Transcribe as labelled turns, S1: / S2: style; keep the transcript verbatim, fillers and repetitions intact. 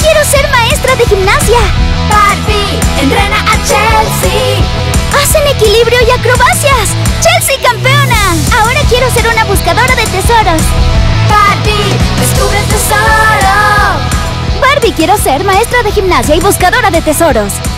S1: quiero ser maestra de gimnasia.
S2: Barbie entrena a Chelsea.
S1: Hacen equilibrio y acrobacias. ¡Chelsea campeona! Ahora quiero ser una buscadora de tesoros.
S2: Barbie descubre el tesoro.
S1: Barbie quiero ser maestra de gimnasia y buscadora de tesoros.